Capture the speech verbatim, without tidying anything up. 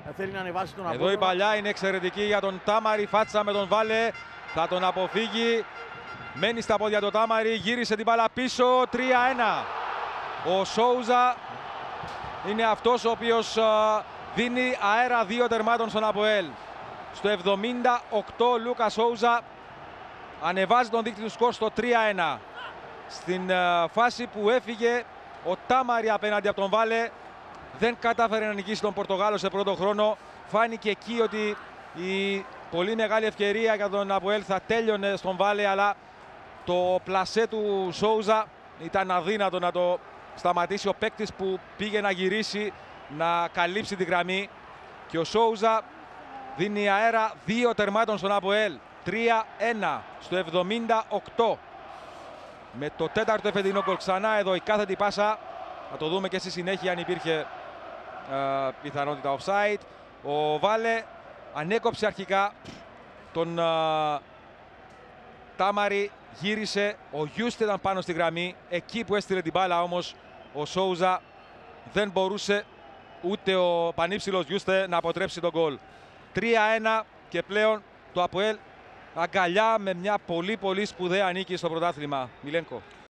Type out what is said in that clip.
θέλει να ανεβάσει τον Εδώ η παλιά είναι εξαιρετική για τον Τάμαρη. Φάτσα με τον Βάλε. Θα τον αποφύγει. Μένει στα πόδια το Τάμαρη. Γύρισε την μπάλα πίσω. τρία ένα. Ο Σόουζα είναι αυτός ο οποίος δίνει αέρα δύο τερμάτων στον ΑΠΟΕΛ. Στο εβδομήντα οκτώ Λούκα Σόουζα ανεβάζει τον δείκτη του σκορ στο τρία ένα. Στην φάση που έφυγε ο Τάμαρη απέναντι από τον Βάλε, δεν κατάφερε να νικήσει τον Πορτογάλο σε πρώτο χρόνο. Φάνηκε εκεί ότι η πολύ μεγάλη ευκαιρία για τον ΑΠΟΕΛ θα τέλειωνε στον Βάλε, αλλά το πλασέ του Σόουζα ήταν αδύνατο να το σταματήσει ο παίκτης που πήγε να γυρίσει, να καλύψει τη γραμμή. Και ο Σόουζα δίνει αέρα δύο τερμάτων στον ΑΠΟΕΛ. τρία ένα στο εβδομήντα οκτώ. Με το τέταρτο εφετινό γκολ ξανά εδώ η κάθετη πάσα. Θα το δούμε και στη συνέχεια αν υπήρχε ε, πιθανότητα offside. Ο Βάλε ανέκοψε αρχικά τον ε, Τάμαρη, γύρισε. Ο Γιούστε ήταν πάνω στη γραμμή. Εκεί που έστειλε την μπάλα όμως ο Σόουζα δεν μπορούσε ούτε ο πανύψηλος Γιούστε να αποτρέψει τον γκολ. τρία ένα και πλέον το ΑΠΟΕΛ αγκαλιά με μια πολύ πολύ σπουδαία νίκη στο πρωτάθλημα. Μιλένκο.